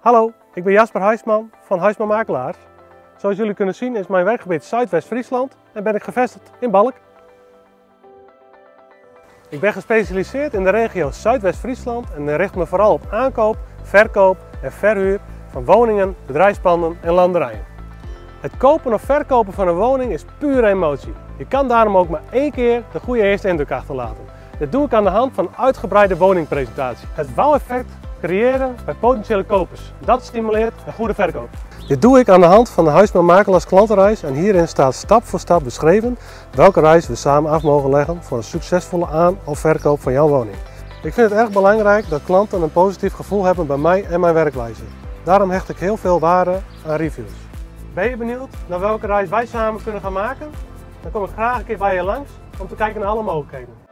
Hallo, ik ben Jasper Huisman van Huisman Makelaars. Zoals jullie kunnen zien is mijn werkgebied Zuidwest-Friesland en ben ik gevestigd in Balk. Ik ben gespecialiseerd in de regio Zuidwest-Friesland en richt me vooral op aankoop, verkoop en verhuur van woningen, bedrijfspanden en landerijen. Het kopen of verkopen van een woning is pure emotie. Je kan daarom ook maar één keer de goede eerste indruk achterlaten. Dit doe ik aan de hand van een uitgebreide woningpresentatie. Het wow-effect creëren bij potentiële kopers. Dat stimuleert een goede verkoop. Dit doe ik aan de hand van de Huisman Makelaars klantenreis en hierin staat stap voor stap beschreven welke reis we samen af mogen leggen voor een succesvolle aan- of verkoop van jouw woning. Ik vind het erg belangrijk dat klanten een positief gevoel hebben bij mij en mijn werkwijze. Daarom hecht ik heel veel waarde aan reviews. Ben je benieuwd naar welke reis wij samen kunnen gaan maken? Dan kom ik graag een keer bij je langs om te kijken naar alle mogelijkheden.